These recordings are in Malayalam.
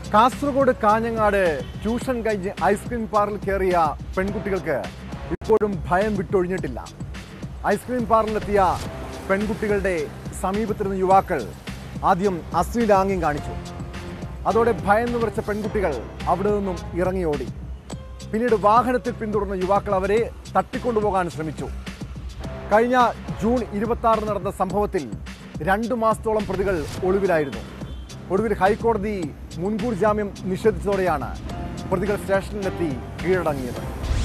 കാസർഗോഡ് കാഞ്ഞങ്ങാട് ട്യൂഷൻ കഴിഞ്ഞ് ഐസ്ക്രീം പാർലറിൽ കയറിയ പെൺകുട്ടികൾക്ക് ഇപ്പോഴും ഭയം വിട്ടൊഴിഞ്ഞിട്ടില്ല. ഐസ്ക്രീം പാർലറിലെത്തിയ പെൺകുട്ടികളുടെ സമീപത്തിരുന്ന യുവാക്കൾ ആദ്യം അശ്ലീലാംഗ്യം കാണിച്ചു. അതോടെ ഭയന്ന് വിറച്ച പെൺകുട്ടികൾ അവിടെ നിന്നും ഇറങ്ങിയോടി. പിന്നീട് വാഹനത്തിൽ പിന്തുടർന്ന യുവാക്കൾ അവരെ തട്ടിക്കൊണ്ടുപോകാൻ ശ്രമിച്ചു. കഴിഞ്ഞ ജൂൺ 26 നടന്ന സംഭവത്തിൽ 2 മാസത്തോളം പ്രതികൾ ഒളിവിലായിരുന്നു. ഒടുവിൽ ഹൈക്കോടതി മുൻകൂർ ജാമ്യം നിഷേധിച്ചതോടെയാണ് പ്രതികൾ സ്റ്റേഷനിലെത്തി കീഴടങ്ങിയത്.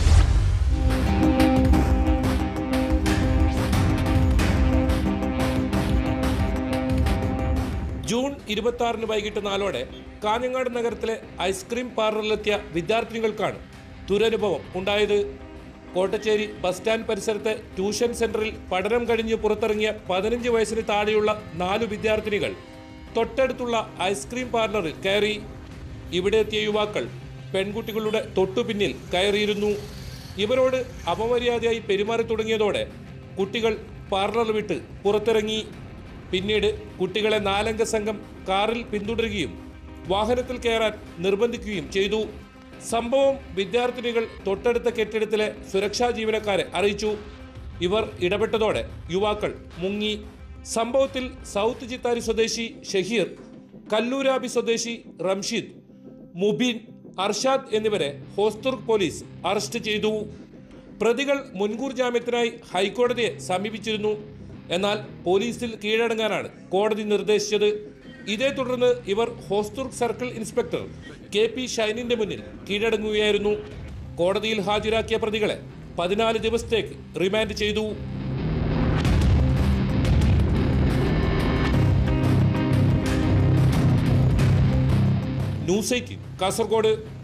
ജൂൺ 26 വൈകിട്ട് 4 കാഞ്ഞങ്ങാട് നഗരത്തിലെ ഐസ്ക്രീം പാർലറിലെത്തിയ വിദ്യാർത്ഥിനികൾക്കാണ് ദുരനുഭവം ഉണ്ടായത്. കോട്ടച്ചേരി ബസ് സ്റ്റാൻഡ് പരിസരത്തെ ട്യൂഷൻ സെന്ററിൽ പഠനം കഴിഞ്ഞ് പുറത്തിറങ്ങിയ 15 വയസ്സിന് താഴെയുള്ള 4 വിദ്യാർത്ഥിനികൾ തൊട്ടടുത്തുള്ള ഐസ്ക്രീം പാർലറിൽ കയറി. ഇവിടെ എത്തിയ യുവാക്കൾ പെൺകുട്ടികളുടെ തൊട്ടുപിന്നിൽ കയറിയിരുന്നു. ഇവരോട് അപമര്യാദയായി പെരുമാറി തുടങ്ങിയതോടെ കുട്ടികൾ പാർലർ വിട്ട് പുറത്തിറങ്ങി. പിന്നീട് കുട്ടികളെ 4 അംഗ സംഘം കാറിൽ പിന്തുടരുകയും വാഹനത്തിൽ കയറാൻ നിർബന്ധിക്കുകയും ചെയ്തു. സംഭവം വിദ്യാർത്ഥിനികൾ തൊട്ടടുത്ത കെട്ടിടത്തിലെ സുരക്ഷാ ജീവനക്കാരെ അറിയിച്ചു. ഇവർ ഇടപെട്ടതോടെ യുവാക്കൾ മുങ്ങി. സംഭവത്തിൽ സൗത്ത് ചിത്താരി സ്വദേശി ഷഹീർ, കല്ലൂരാബി സ്വദേശി റംഷീദ്, മുബീൻ, അർഷാദ് എന്നിവരെ ഹോസ്തുർഗ് പോലീസ് അറസ്റ്റ് ചെയ്തു. പ്രതികൾ മുൻകൂർ ജാമ്യത്തിനായി ഹൈക്കോടതിയെ സമീപിച്ചിരുന്നു. എന്നാൽ പോലീസിൽ കീഴടങ്ങാനാണ് കോടതി നിർദ്ദേശിച്ചത്. ഇതേ തുടർന്ന് ഇവർ ഹോസ്തുർഗ് സർക്കിൾ ഇൻസ്പെക്ടർ KP ഷൈനിന്റെ മുന്നിൽ കീഴടങ്ങുകയായിരുന്നു. കോടതിയിൽ ഹാജരാക്കിയ പ്രതികളെ 14 ദിവസത്തേക്ക് റിമാൻഡ് ചെയ്തു. ന്യൂസ് 18 കാസർഗോഡ്.